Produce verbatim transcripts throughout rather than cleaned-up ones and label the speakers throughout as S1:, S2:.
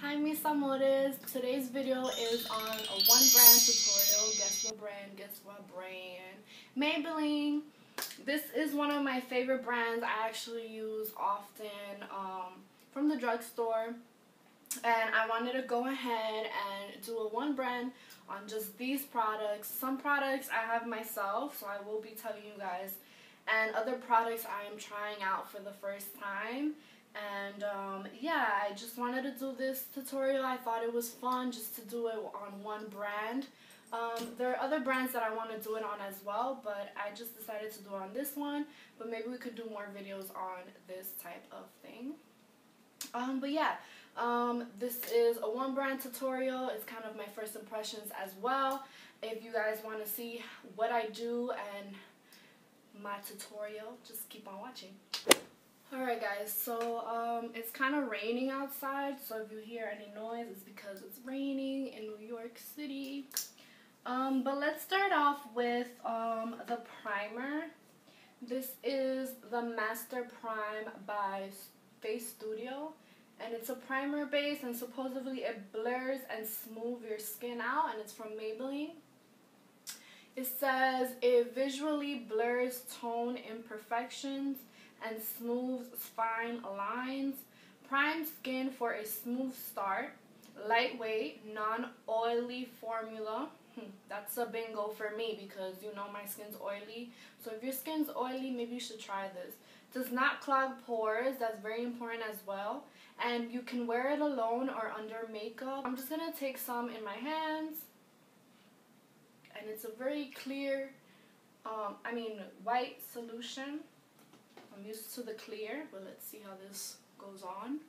S1: Hi mis amores, today's video is on a one brand tutorial. Guess what brand, guess what brand? Maybelline. This is one of my favorite brands. I actually use often um, from the drugstore. And I wanted to go ahead and do a one brand on just these products. Some products I have myself, so I will be telling you guys. And other products I am trying out for the first time. And um, yeah, I just wanted to do this tutorial. I thought it was fun just to do it on one brand. Um, there are other brands that I want to do it on as well, but I just decided to do it on this one. But maybe we could do more videos on this type of thing. Um, but yeah, um, this is a one brand tutorial. It's kind of my first impressions as well. If you guys want to see what I do and my tutorial, just keep on watching. Alright guys, so um, it's kind of raining outside, so if you hear any noise, it's because it's raining in New York City. Um, but let's start off with um, the primer. This is the Master Prime by Face Studio, and it's a primer base, and supposedly it blurs and smooths your skin out, and it's from Maybelline. It says it visually blurs tone imperfections and smooths fine lines. Prime skin for a smooth start. Lightweight, non-oily formula. Hmm, that's a bingo for me because you know my skin's oily. So if your skin's oily, maybe you should try this. Does not clog pores. That's very important as well. And you can wear it alone or under makeup. I'm just going to take some in my hands. And it's a very clear, um, I mean white solution. I'm used to the clear, but let's see how this goes on.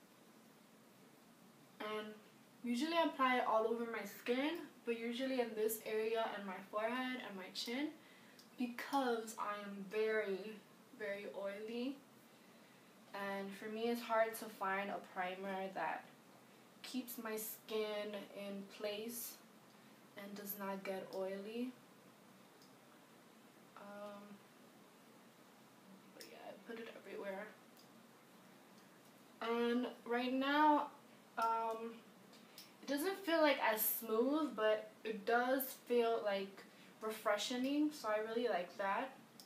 S1: And usually I apply it all over my skin, but usually in this area and my forehead and my chin, because I am very, very oily. And for me, it's hard to find a primer that keeps my skin in place and does not get oily. Um, Put it everywhere. And right now, um, it doesn't feel like as smooth, but it does feel like refreshing, so I really like that.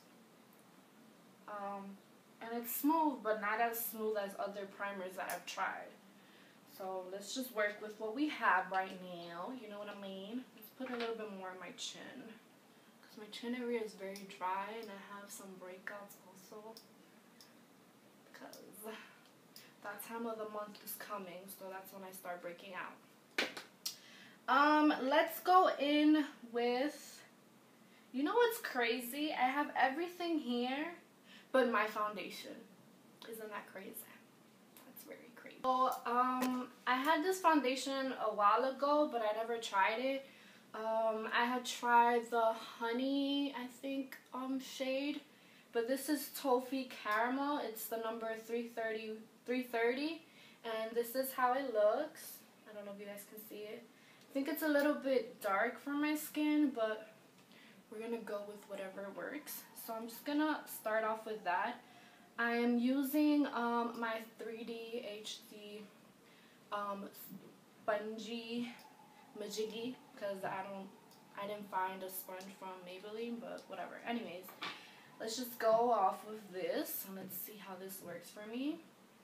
S1: Um, and it's smooth, but not as smooth as other primers that I've tried. So let's just work with what we have right now, you know what I mean? Let's put a little bit more on my chin, because my chin area is very dry and I have some breakouts also. Because that time of the month is coming, so that's when I start breaking out. Um, let's go in with, you know what's crazy? I have everything here, but my foundation. Isn't that crazy? That's very crazy. So, um, I had this foundation a while ago, but I never tried it. Um, I had tried the Honey, I think, um, shade. But this is Toffee Caramel. It's the number three thirty, three thirty. And this is how it looks. I don't know if you guys can see it. I think it's a little bit dark for my skin, but we're going to go with whatever works. So I'm just going to start off with that. I am using um, my three D H D um, spongy majiggy because I don't, I didn't find a sponge from Maybelline, but whatever. Anyways. Let's just go off with this and let's see how this works for me.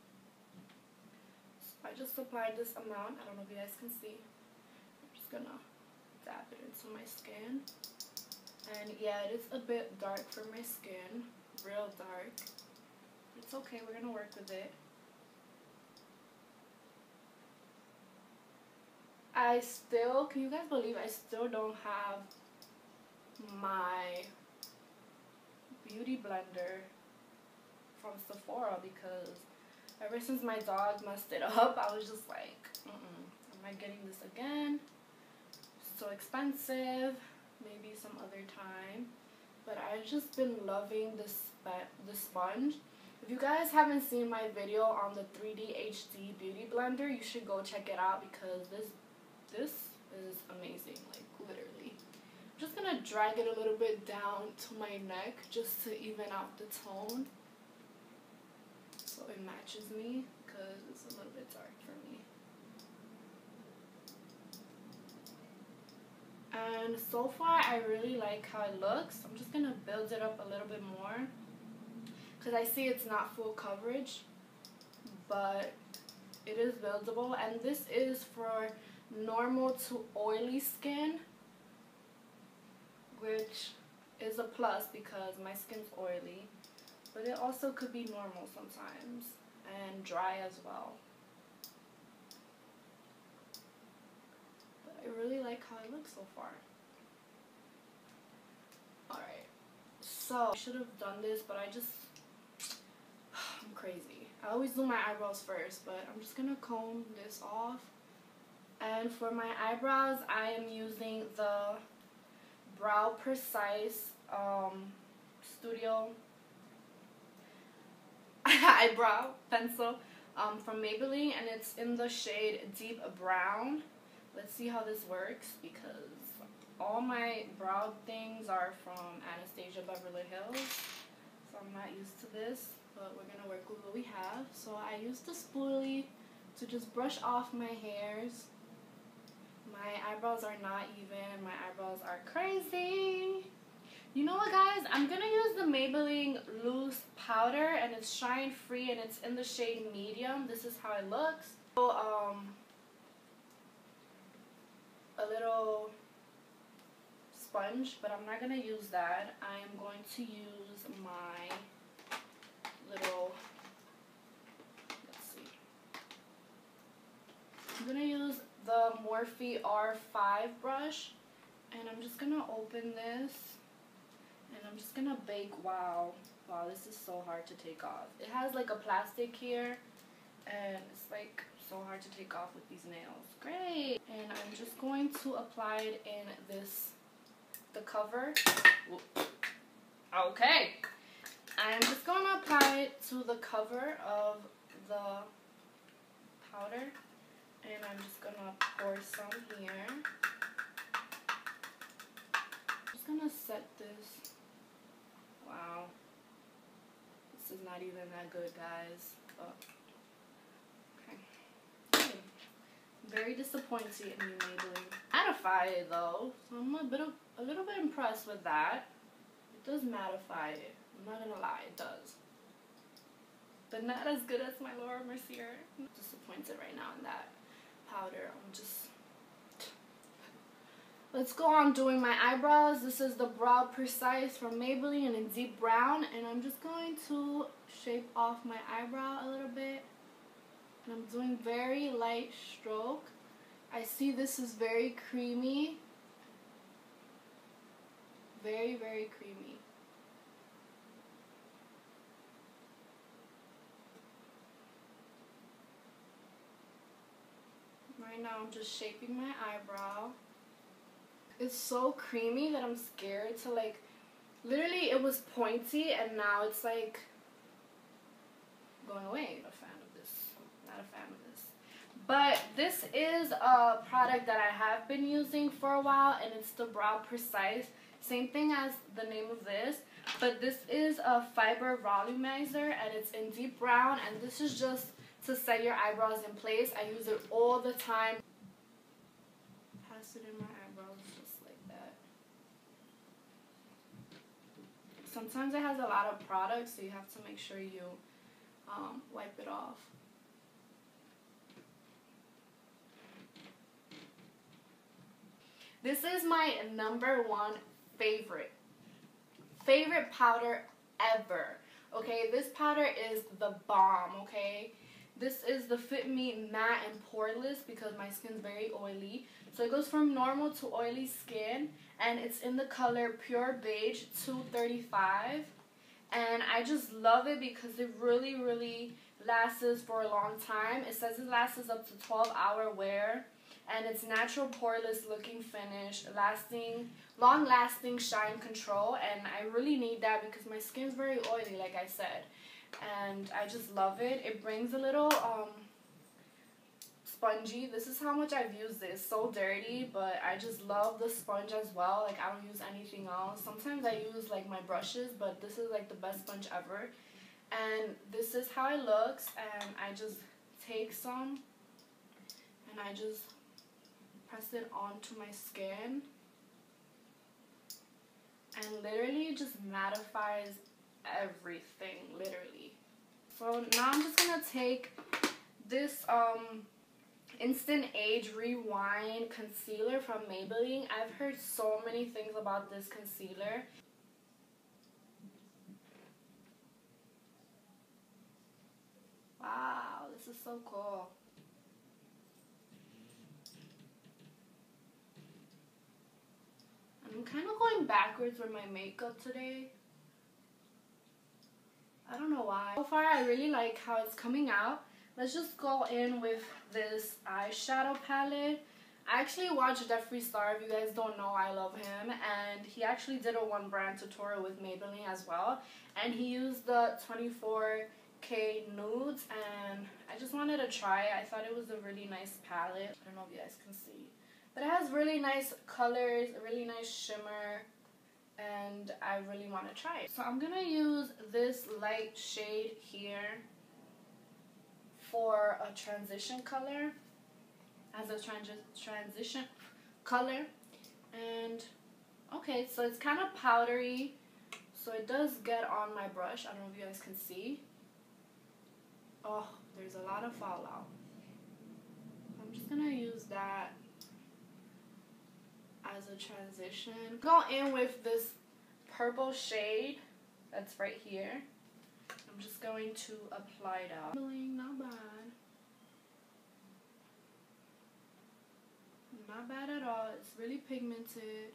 S1: So I just applied this amount. I don't know if you guys can see. I'm just gonna dab it into my skin. And yeah, it is a bit dark for my skin. Real dark. It's okay, we're gonna work with it. I still, can you guys believe I still don't have my beauty blender from Sephora, because ever since my dog messed it up, I was just like, mm-mm, am I getting this again? So expensive, maybe some other time. But I've just been loving this the sponge. If you guys haven't seen my video on the three D H D beauty blender, you should go check it out because this this is amazing, like literally. I'm just gonna drag it a little bit down to my neck just to even out the tone so it matches me, because it's a little bit dark for me. And so far, I really like how it looks. I'm just going to build it up a little bit more. Because I see it's not full coverage. But it is buildable. And this is for normal to oily skin. Which is a plus because my skin's oily. But it also could be normal sometimes. And dry as well. But I really like how it looks so far. Alright, so I should have done this, but I just, I'm crazy. I always do my eyebrows first, but I'm just gonna comb this off. And for my eyebrows, I am using the Brow Precise um, Studio eyebrow pencil um, from Maybelline, and it's in the shade Deep Brown. Let's see how this works, because all my brow things are from Anastasia Beverly Hills, so I'm not used to this, but we're going to work with what we have. So I use the spoolie to just brush off my hairs. My eyebrows are not even. My eyebrows are crazy. You know what, guys? I'm going to use the Maybelline Loose Powder, and it's shine free, and it's in the shade Medium. This is how it looks. So, um, a little sponge, but I'm not going to use that. I am going to use my little, let's see. I'm going to use the Morphe R five brush, and I'm just going to open this, and I'm just going to bake. Wow. Wow, this is so hard to take off. It has like a plastic here, and it's like so hard to take off with these nails. Great. And I'm just going to apply it in this, the cover. Okay. I'm just going to apply it to the cover of the powder. And I'm just going to pour some here. I'm just going to set this. Wow. This is not even that good, guys. But very disappointed in you, Maybelline. Mattify it though, so I'm a bit of, a little bit impressed with that. It does mattify it. I'm not gonna lie, it does. But not as good as my Laura Mercier. I'm disappointed right now in that powder. I'm just. Let's go on doing my eyebrows. This is the Brow Precise from Maybelline in Deep Brown, and I'm just going to shape off my eyebrow a little bit. And I'm doing very light stroke. I see this is very creamy. Very, very creamy. Right now I'm just shaping my eyebrow. It's so creamy that I'm scared to like, literally it was pointy and now it's like going away. I'm a fan of this. Not a fan of this. But this is a product that I have been using for a while, and it's the Brow Precise. Same thing as the name of this, but this is a fiber volumizer, and it's in Deep Brown, and this is just to set your eyebrows in place. I use it all the time. Pass it in my eyebrows just like that. Sometimes it has a lot of product, so you have to make sure you um, wipe it off. This is my number one favorite, favorite powder ever. Okay, this powder is the bomb, okay? This is the Fit Me Matte and Poreless because my skin's very oily. So it goes from normal to oily skin, and it's in the color Pure Beige two thirty-five. And I just love it because it really, really lasts for a long time. It says it lasts up to twelve hour wear. And it's natural poreless looking finish, lasting, long lasting shine control, and I really need that because my skin's very oily, like I said, and I just love it. It brings a little um, spongy. This is how much I've used this. So dirty, but I just love the sponge as well. Like, I don't use anything else. Sometimes I use like my brushes, but this is like the best sponge ever. And this is how it looks, and I just take some and I just press it onto my skin. and literally just mattifies everything, literally. So now I'm just gonna take this um Instant Age Rewind concealer from Maybelline. I've heard so many things about this concealer. Wow, this is so cool. I'm kind of going backwards with my makeup today. I don't know why. So far, I really like how it's coming out. Let's just go in with this eyeshadow palette. I actually watched Jeffree Star. If you guys don't know, I love him. And he actually did a one brand tutorial with Maybelline as well. And he used the twenty-four K nudes. And I just wanted to try it. I thought it was a really nice palette. I don't know if you guys can see. But it has really nice colors, a really nice shimmer. And I really want to try it. So I'm going to use this light shade here for a transition color, as a transi transition color. And okay, so it's kind of powdery, so it does get on my brush. I don't know if you guys can see. Oh, there's a lot of fallout. I'm just gonna use that as a transition. Go in with this purple shade that's right here. I'm just going to apply that. Not bad. Not bad at all. It's really pigmented.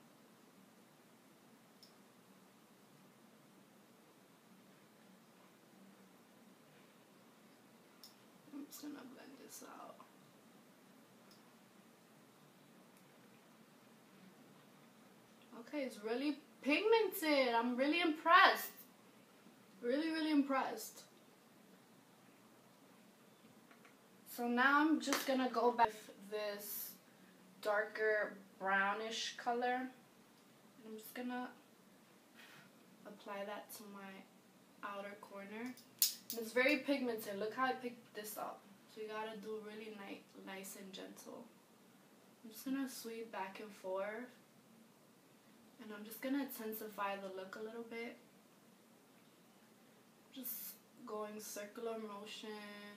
S1: I'm just gonna blend this out. Okay, it's really pigmented. I'm really impressed. Really, really impressed. So now I'm just gonna go back with this darker brownish color. And I'm just gonna apply that to my outer corner. And it's very pigmented. Look how I picked this up. So you gotta do really nice, nice and gentle. I'm just gonna sweep back and forth. And I'm just gonna intensify the look a little bit. Just going circular motion,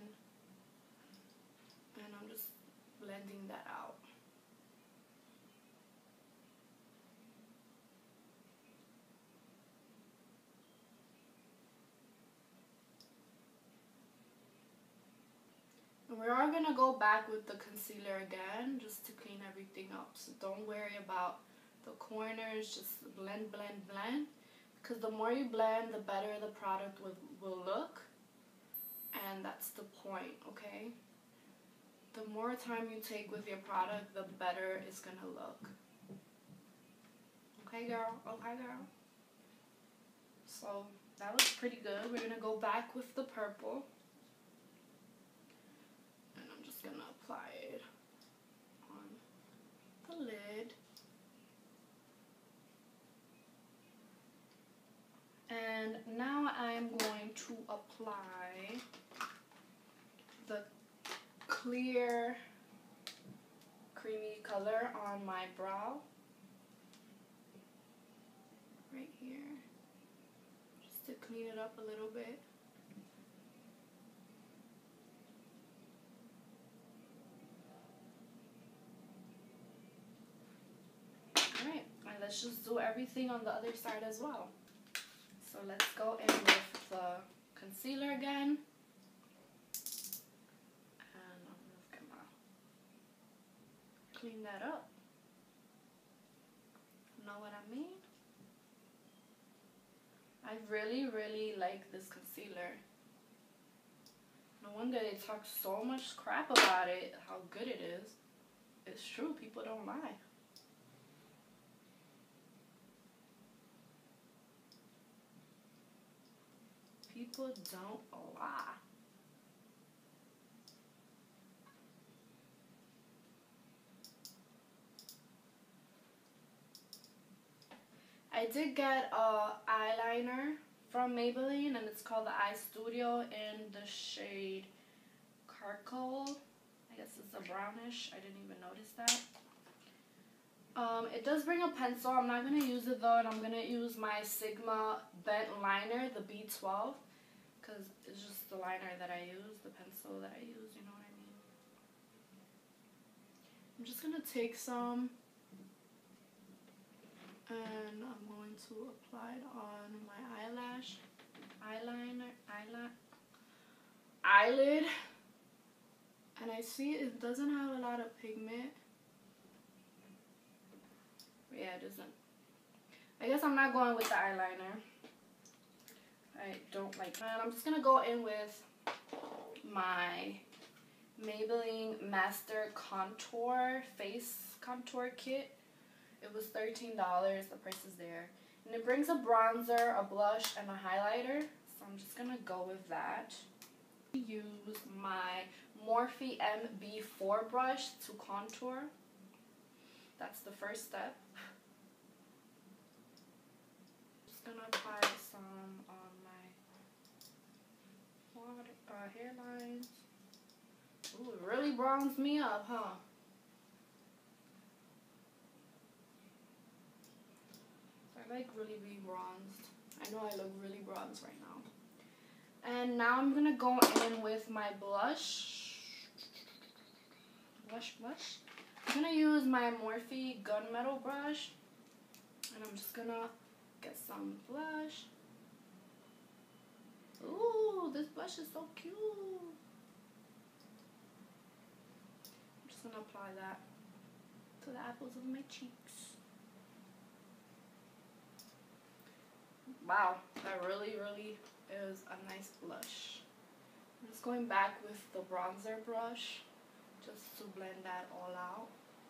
S1: and I'm just blending that out. And we are gonna go back with the concealer again, just to clean everything up. So don't worry about the corners, just blend, blend, blend. Because the more you blend, the better the product will, will look. And that's the point, okay? The more time you take with your product, the better it's going to look. Okay, girl? Okay, girl? So, that looks pretty good. We're going to go back with the purple. And I'm just going to apply it on the lid. And now I'm going to apply the clear creamy color on my brow. Right here. Just to clean it up a little bit. Alright, and let's just do everything on the other side as well. So let's go in with the concealer again. And I'm just gonna clean that up. Know what I mean? I really, really like this concealer. No wonder they talk so much crap about it, how good it is. It's true, people don't lie. People don't lie. I did get a eyeliner from Maybelline, and it's called the Eye Studio in the shade Charcoal. I guess it's a brownish. I didn't even notice that. Um, it does bring a pencil. I'm not going to use it though, and I'm going to use my Sigma bent liner, the B twelve, because it's just the liner that I use, the pencil that I use, you know what I mean? I'm just going to take some, and I'm going to apply it on my eyelash, eyeliner, eyeliner, eyelid, and I see it doesn't have a lot of pigment. Yeah, it doesn't. I guess I'm not going with the eyeliner. I don't like that. I'm just going to go in with my Maybelline Master Contour Face Contour Kit. It was thirteen dollars. The price is there. And it brings a bronzer, a blush, and a highlighter. So I'm just going to go with that. Use my Morphe M B four brush to contour. That's the first step. Just gonna apply some on my water, uh, hairlines. Ooh, it really bronzed me up, huh? I like really, really bronzed. I know I look really bronzed right now. And now I'm gonna go in with my blush. Blush, blush. I'm gonna use my Morphe Gunmetal brush, and I'm just gonna get some blush. Ooh, this blush is so cute. I'm just gonna apply that to the apples of my cheeks. Wow, that really, really is a nice blush. I'm just going back with the bronzer brush just to blend that all out.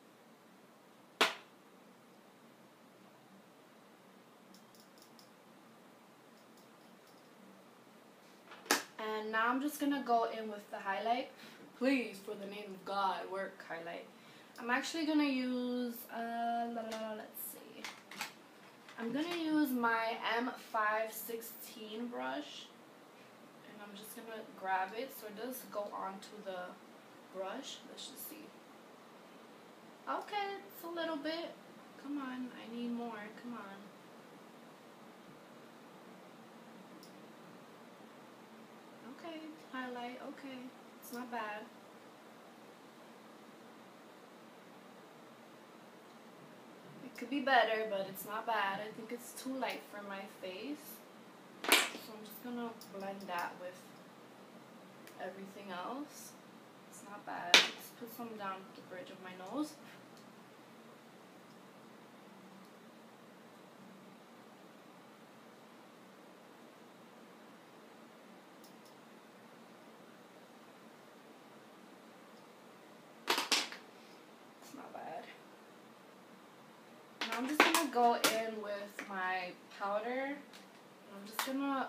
S1: And now I'm just gonna go in with the highlight. Please, for the name of God, work highlight. I'm actually gonna use, uh, la, la, la, let's see. I'm gonna use my M five sixteen brush. And I'm just gonna grab it so it does go onto the brush. Let's just see. Okay, it's a little bit. Come on, I need more. Come on. Okay, highlight. Okay, it's not bad. It could be better, but it's not bad. I think it's too light for my face. So I'm just gonna blend that with everything else. It's not bad. Just put some down the bridge of my nose. It's not bad. Now I'm just gonna go in with my powder. I'm just gonna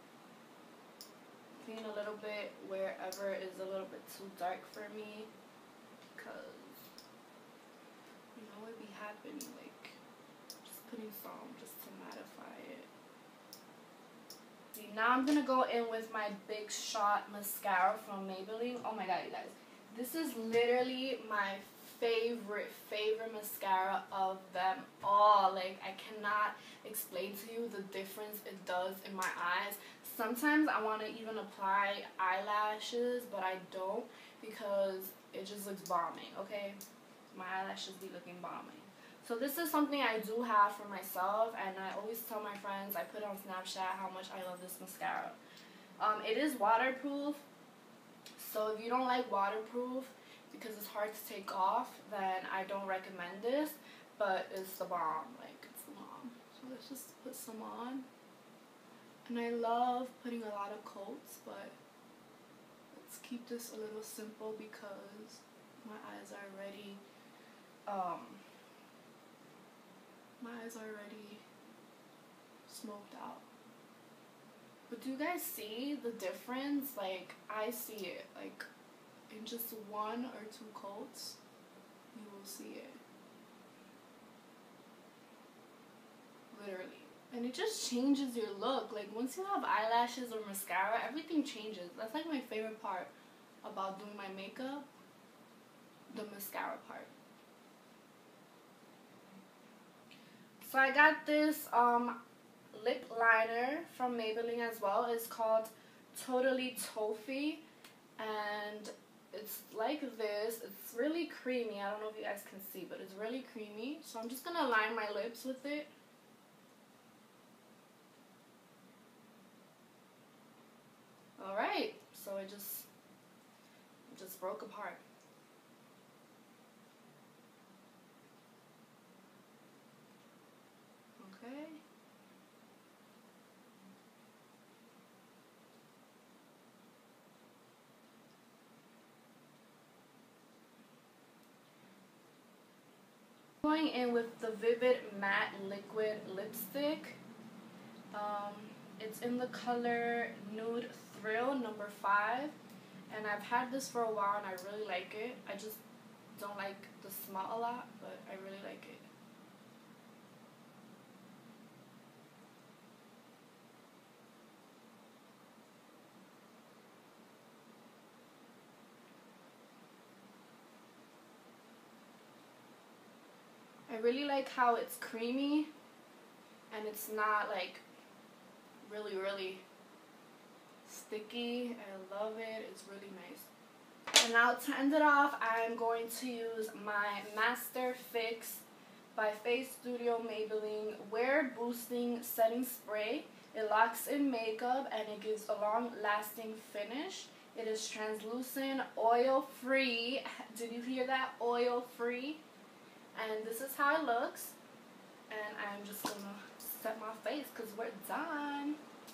S1: clean a little bit wherever is a little bit too dark for me, because you know it be happening, like just putting some just to mattify it. See, now I'm gonna go in with my Big Shot mascara from Maybelline. Oh my god, you guys, this is literally my favorite favorite mascara of them all. Like, I cannot explain to you the difference it does in my eyes. Sometimes I want to even apply eyelashes, but I don't, because it just looks bombing. Okay, my eyelashes be looking bombing. So this is something I do have for myself, and I always tell my friends, I put on Snapchat how much I love this mascara. Um, it is waterproof, so if you don't like waterproof because it's hard to take off, then I don't recommend this, but it's the bomb. Like, it's the bomb. So let's just put some on. And I love putting a lot of coats, but let's keep this a little simple because my eyes are already, um, my eyes are already smoked out. But do you guys see the difference? Like, I see it. Like, in just one or two coats, you will see it. Literally. And it just changes your look. Like, once you have eyelashes or mascara, everything changes. That's like my favorite part about doing my makeup. The mascara part. So I got this um, lip liner from Maybelline as well. It's called Totally Toffee, and it's like this. It's really creamy. I don't know if you guys can see, but it's really creamy. So I'm just going to line my lips with it. Alright, so it just, it just broke apart. Okay. Going in with the Vivid Matte Liquid Lipstick. Um, it's in the color Nude Thrill number five, and I've had this for a while and I really like it. I just don't like the smell a lot, but I really like it. I really like how it's creamy and it's not like really really sticky. I love it. It's really nice. And now to end it off, I'm going to use my Master Fix by Face Studio Maybelline Wear Boosting Setting Spray. It locks in makeup and it gives a long lasting finish. It is translucent, oil free. Did you hear that? Oil free. And this is how it looks. And I'm just gonna set my face because we're done.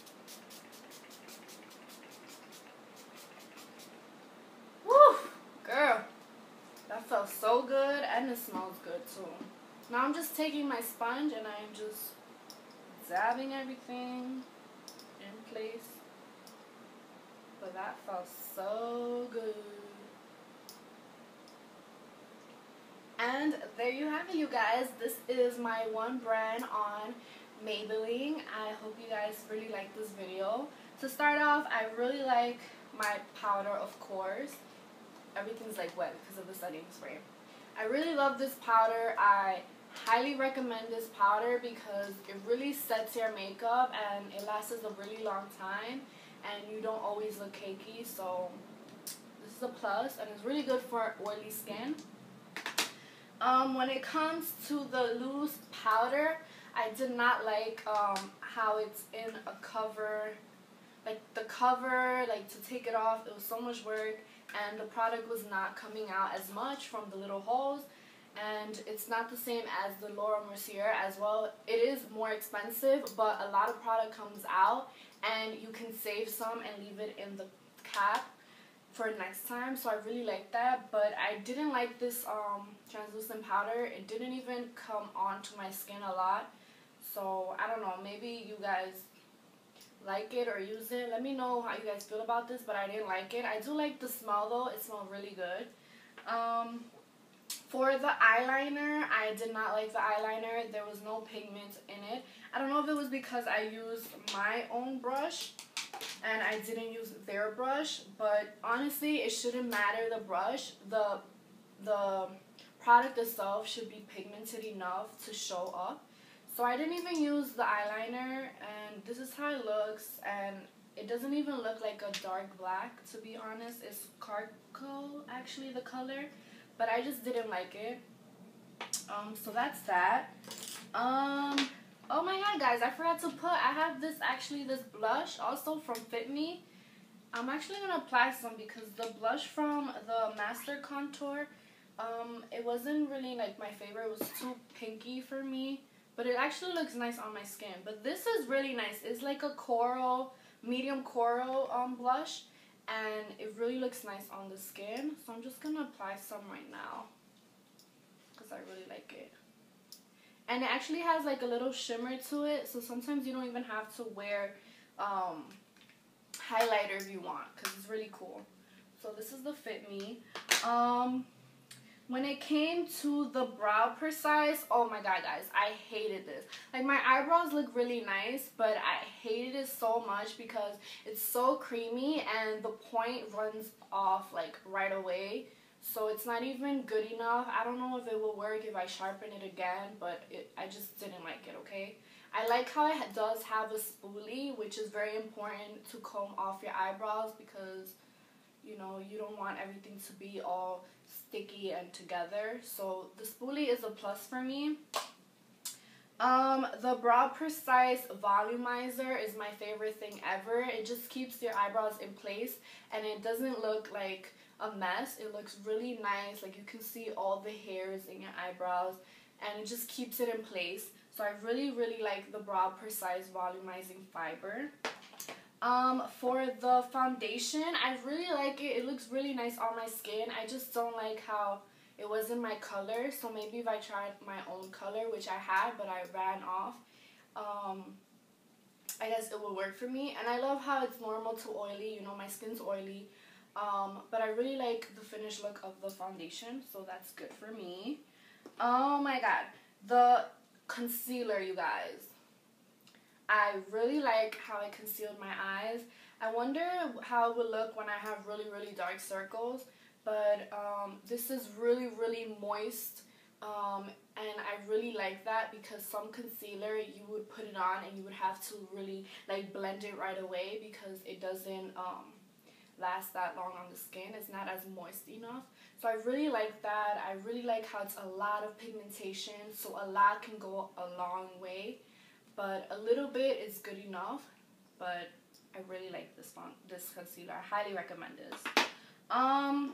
S1: Woo! Girl, that felt so good and it smells good too. Now I'm just taking my sponge and I'm just dabbing everything in place. But that felt so good. And there you have it, you guys. This is my one brand on Maybelline. I hope you guys really like this video. To start off, I really like my powder, of course. Everything's like wet because of the setting spray. I really love this powder. I highly recommend this powder because it really sets your makeup and it lasts a really long time and you don't always look cakey. So this is a plus and it's really good for oily skin. Um, when it comes to the loose powder, I did not like um, how it's in a cover. Like the cover, like to take it off, it was so much work and the product was not coming out as much from the little holes. And it's not the same as the Laura Mercier as well. It is more expensive, but a lot of product comes out and you can save some and leave it in the cap for next time, so I really like that. But I didn't like this um, translucent powder. It didn't even come onto my skin a lot, so I don't know, maybe you guys like it or use it. Let me know how you guys feel about this, but I didn't like it. I do like the smell though. It smelled really good. Um, for the eyeliner, I did not like the eyeliner. There was no pigment in it. I don't know if it was because I used my own brush and I didn't use their brush, but honestly, it shouldn't matter the brush. The the product itself should be pigmented enough to show up. So I didn't even use the eyeliner, and this is how it looks, and it doesn't even look like a dark black, to be honest. It's charcoal, actually, the color, but I just didn't like it. Um, so that's that. Um... Oh my god, guys, I forgot to put, I have this, actually, this blush, also from Fit Me. I'm actually going to apply some because the blush from the Master Contour, um, it wasn't really, like, my favorite. It was too pinky for me, but it actually looks nice on my skin. But this is really nice. It's like a coral, medium coral um, blush, and it really looks nice on the skin. So I'm just going to apply some right now because I really like it. And it actually has like a little shimmer to it, so sometimes you don't even have to wear um, highlighter if you want, because it's really cool. So this is the Fit Me. Um, when it came to the brow precise, oh my god, guys, I hated this. Like, my eyebrows look really nice, but I hated it so much because it's so creamy and the point runs off like right away. So it's not even good enough. I don't know if it will work if I sharpen it again, but it, I just didn't like it, okay? I like how it does have a spoolie, which is very important to comb off your eyebrows because, you know, you don't want everything to be all sticky and together. So the spoolie is a plus for me. Um, the Brow Precise Volumizer is my favorite thing ever. It just keeps your eyebrows in place and it doesn't look like a mess. It looks really nice. Like you can see all the hairs in your eyebrows and it just keeps it in place. So I really, really like the Brow Precise Volumizing Fiber. Um, for the foundation, I really like it. It looks really nice on my skin. I just don't like how it wasn't my color. So maybe if I tried my own color, which I had, but I ran off, um, I guess it will work for me. And I love how it's normal to oily. You know, my skin's oily. Um, but I really like the finished look of the foundation. So that's good for me. Oh my god. The concealer, you guys. I really like how I concealed my eyes. I wonder how it would look when I have really, really dark circles. But um, this is really, really moist. Um, and I really like that because some concealer, you would put it on and you would have to really like blend it right away because it doesn't um, last that long on the skin. It's not as moist enough. So I really like that. I really like how it's a lot of pigmentation. So a lot can go a long way. But a little bit is good enough. But I really like this font, this concealer. I highly recommend this. Um,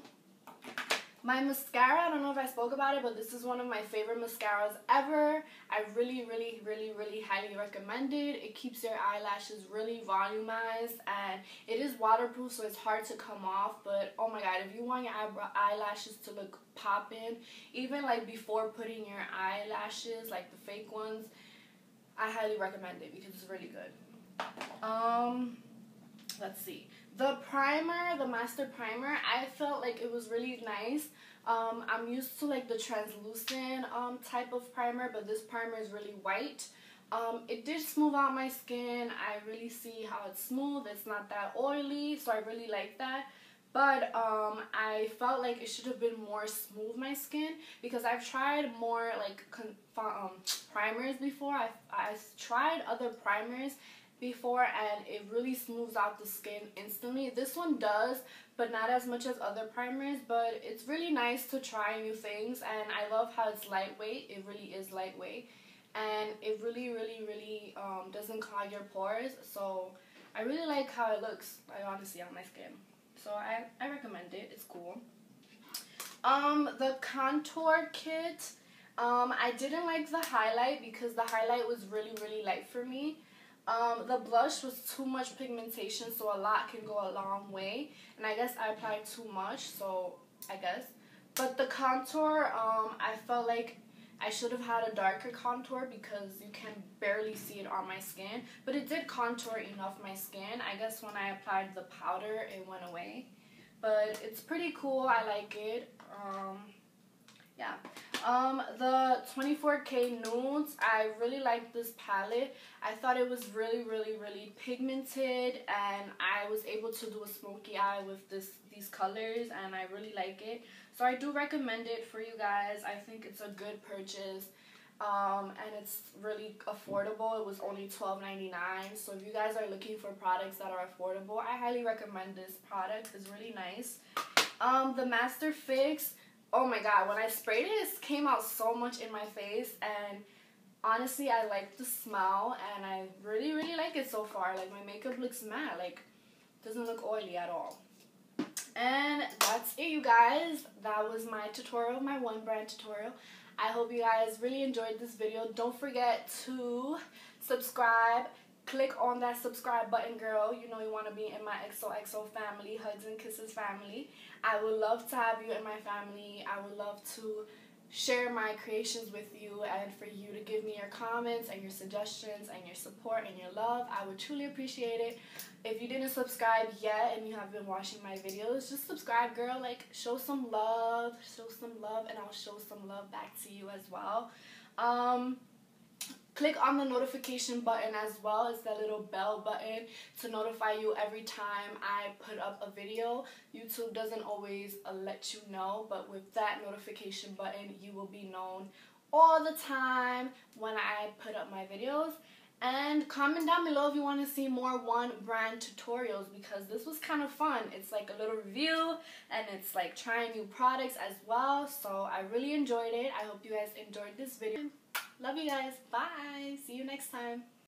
S1: my mascara, I don't know if I spoke about it, but this is one of my favorite mascaras ever. I really, really, really, really highly recommend it. It keeps your eyelashes really volumized and it is waterproof, so it's hard to come off. But oh my god, if you want your eyebrow eyelashes to look poppin', even like before putting your eyelashes, like the fake ones, I highly recommend it because it's really good. Um, let's see. The primer, the Master Primer, I felt like it was really nice. Um, I'm used to like the translucent um, type of primer, but this primer is really white. Um, it did smooth out my skin. I really see how it's smooth. It's not that oily, so I really like that. But um, I felt like it should have been more smooth, my skin, because I've tried more like um, primers before. I've, I've tried other primers before and it really smooths out the skin instantly. This one does, but not as much as other primers, but it's really nice to try new things and I love how it's lightweight. It really is lightweight and it really, really, really um, doesn't clog your pores. So I really like how it looks, like, honestly, on my skin. So I, I recommend it. It's cool. Um, the contour kit. Um, I didn't like the highlight because the highlight was really, really light for me. Um, the blush was too much pigmentation, so a lot can go a long way. And I guess I applied too much, so I guess. But the contour, um, I felt like I should have had a darker contour because you can barely see it on my skin. But it did contour enough my skin. I guess when I applied the powder, it went away. But it's pretty cool. I like it. Um, yeah. Um, the twenty-four K Nudes, I really like this palette. I thought it was really, really, really pigmented. And I was able to do a smoky eye with this these colors. And I really like it. So I do recommend it for you guys. I think it's a good purchase. Um, and it's really affordable. It was only twelve ninety-nine. So if you guys are looking for products that are affordable, I highly recommend this product. It's really nice. Um, the Master Fix, oh my god, when I sprayed it, it came out so much in my face. And honestly, I like the smell. And I really, really like it so far. Like, my makeup looks matte. Like, doesn't look oily at all. And that's it, you guys. That was my tutorial, my one brand tutorial. I hope you guys really enjoyed this video. Don't forget to subscribe. Click on that subscribe button, girl. You know you want to be in my X O X O family, Hugs and Kisses family. I would love to have you in my family. I would love to share my creations with you and for you to give me your comments and your suggestions and your support and your love. I would truly appreciate it. If you didn't subscribe yet and you have been watching my videos, just subscribe, girl. Like, show some love, show some love, and I'll show some love back to you as well. Um, click on the notification button as well. It's that little bell button to notify you every time I put up a video. YouTube doesn't always uh, let you know, but with that notification button, you will be known all the time when I put up my videos. And comment down below if you want to see more one brand tutorials, because this was kind of fun. It's like a little review and it's like trying new products as well. So I really enjoyed it. I hope you guys enjoyed this video. Love you guys. Bye. See you next time.